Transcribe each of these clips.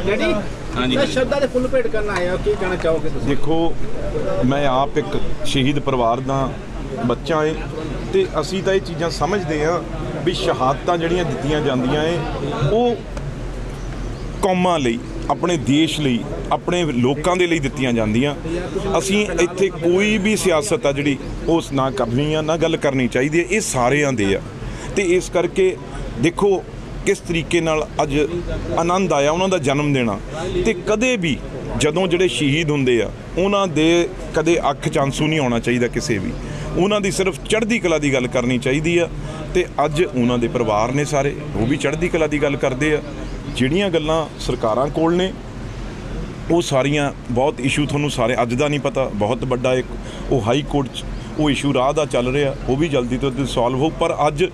ਸ਼ਰਧਾ ਦੇ ਫੁੱਲ ਭੇਟ ਕਰਨ ਆਏ ਹੋ, ਕੀ ਕਹਿਣਾ ਚਾਹੋਗੇ ਤੁਸੀਂ? देखो, मैं आप एक शहीद परिवार ਦਾ ਬੱਚਾ है ਤੇ ਅਸੀਂ ਤਾਂ ਇਹ ਚੀਜ਼ਾਂ ਸਮਝਦੇ ਹਾਂ ਵੀ ਸ਼ਹਾਦਤਾਂ ਜਿਹੜੀਆਂ ਦਿੱਤੀਆਂ ਜਾਂਦੀਆਂ ਏ ਉਹ ਕੌਮਾਂ ਲਈ, ਆਪਣੇ ਦੇਸ਼ ਲਈ, ਆਪਣੇ ਲੋਕਾਂ ਦੇ ਲਈ ਦਿੱਤੀਆਂ ਜਾਂਦੀਆਂ। ਅਸੀਂ ਇੱਥੇ ਕੋਈ ਵੀ ਸਿਆਸਤ ਆ ਜਿਹੜੀ ਉਸ ਨਾ ਕਰਨੀ ਆ, ਨਾ ਗੱਲ ਕਰਨੀ ਚਾਹੀਦੀ ਹੈ, ਇਹ ਸਾਰਿਆਂ ਦੇ ਆ। ਤੇ ਇਸ ਕਰਕੇ ਦੇਖੋ किस तरीके नाल अज आनंद आया उन्हों का जन्म देना। तो कदे भी जदों जिहड़े शहीद हुंदे आ उन्हां दे कदे अख च आंसू नहीं आना चाहिए किसी भी, उन्हां दी सिर्फ चढ़दी कला की गल करनी चाहिए आ। तो अज उन्हां दे परिवार ने सारे वो भी चढ़दी कला की गल करते आ। जिहड़ियां गल्लां सरकारां कोल ने वो सारियां बहुत इशू थोनों सारे अज दा नहीं पता, बहुत बड़ा एक वो हाई कोर्ट वो इशू राह दा चल रहा, वो भी जल्दी तो सॉल्व हो। पर अज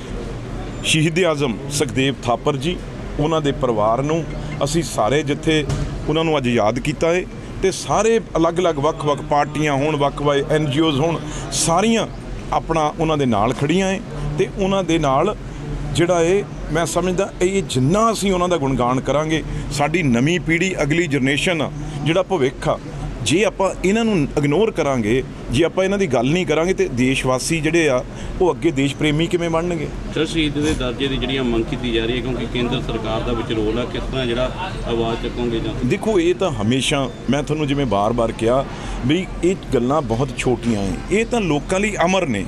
शहीद आजम सुखदेव थापर जी उन्हां दे परिवार नूं असीं सारे जिथे उन्हां नूं अज याद कीता है ते सारे अलग अलग वक्-वक् पार्टियां होण, वक्-वक् NGOs होण, सारियां अपना उन्हां दे नाल खड़ियां है। ते उन्हां दे नाल जिहड़ा है मैं समझदा ये जिन्ना असीं उन्हां दा गुणगान करांगे साडी नवीं पीढ़ी अगली जनरेशन जिहड़ा भविख आ, जे आपां इन्हां नूं इग्नोर करांगे, जे आपां इन्हां दी गल नहीं करांगे तो देशवासी जिहड़े आ वो अगे देश प्रेमी किवें बनणगे। सर शहीद के दर्जे की जिहड़ियां मंग की जा रही है क्योंकि केंद्र सरकार का विच रोल है, किस तरह जिहड़ा आवाज़ चुकोगे? देखो ये तो हमेशा मैं तुहानूं जिवें बार-बार कहा भी ये गल्लां बहुत छोटियां हैं, ये तो लोकां लई अमर ने।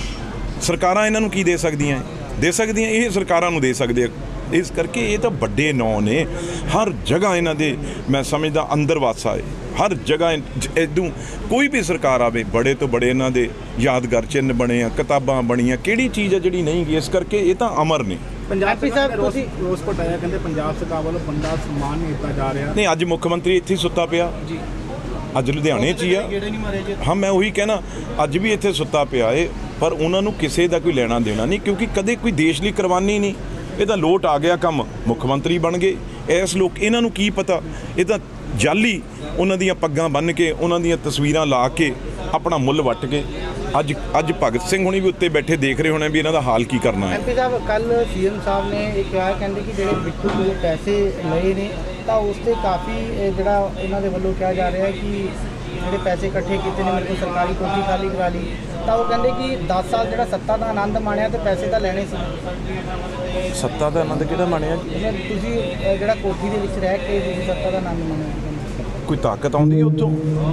सरकारां इन्हां नूं की दे सकदियां? दे सकदियां, ये सरकारां नूं दे सकदे। इस करके ये तो बड़े नौ ने, हर जगह इन्हां दे मैं समझदा अंदर वासा है, हर जगह इदों कोई भी सरकार आवे बड़े तो बड़े इन्हां दे यादगार चिन्ह बने आ, किताबां बणियां, किहड़ी चीज़ है जिहड़ी नहीं गई। इस करके ये तो अमर ने। पंजाबी साहब रोस पटाया कहते पंजाब सरकार वालों बंदा सम्मान नहीं दिता जा रहा। नहीं, अज मुख्य मंत्री इत्थे सुत्ता पिया जी, अज लुधियाने च ही आ। हाँ, मैं उही कहना अज भी इत्थे सुत्ता पिया है, पर उन्हां नूं किसी दा कोई लेना देना नहीं, क्योंकि कदे कोई देश लई कुर्बानी नहीं। ये तो लोट आ गया कम, मुख्यमंत्री बन गए। इस लोग इन्हां नूं की पता, ये तो जाली उन्हां दियां पग्गां बन के उन्हां दियां तस्वीरां ला के अपना मुੱਲ वट के अज अज भगत सिंह हुणी भी उत्ते बैठे देख रहे होने भी इन्हां दा हाल की करना है। MP साहब कल CM साहब ने एक कहा कहते कि जो बिट्टू को पैसे लए ने तो उससे काफ़ी जो इन्हों के वालों कहा जा रहा है कि जो पैसे इकट्ठे किए ने मेरे को सरकारी कोठी खाली करा ली, तो वो कहते कि 10 साल जो सत्ता का आनंद माणिया तो पैसे तो लेने से। सत्ता का आनंद किहड़ा माणिया? तुसीं जो कोठी के विच रह के तुसीं सत्ता का आनंद माणिया, कोई ताकत आउंदी है उत्थों?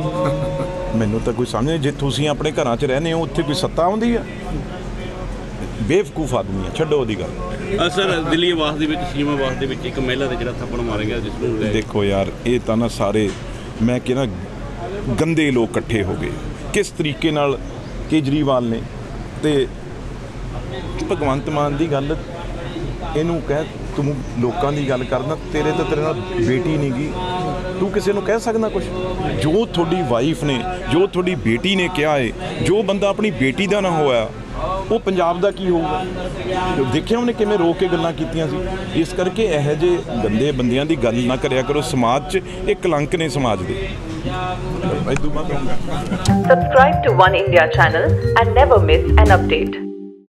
मैनूं तो कोई समझ नहीं। जे तुसीं अपने घरां च रहने हो उत्थे कोई सत्ता आउंदी है? बेवकूफ आदमी है, छड्डो ओहदी गल। सर दिल्ली आवास दे विच सीएम आवास दे विच एक महिला दे जिहड़ा थप्पड़ मारे गया जिस नूं देखो यार ये तो ना सारे मैं कहना गंदे लोग इकट्ठे हो गए। किस तरीके नाल केजरीवाल ने ते भगवंत मान की गल इनू कह तू लोगों की गल करना, तेरे तो तेरे नाल बेटी नहीं गई, तू किसी को कह सकदा कुछ? जो थोड़ी वाइफ ने, जो थोड़ी बेटी ने कहा है, जो बंदा अपनी बेटी का ना होया वो पंजाब का की होगा? देखिया उन्हें किवें रोक के गल्लां कीतियां सी। इस करके यह जे गंदे बंदियां दी गल ना करया करो, समाज च एक कलंक ने समाज दे। Subscribe to One India channel and never miss an update.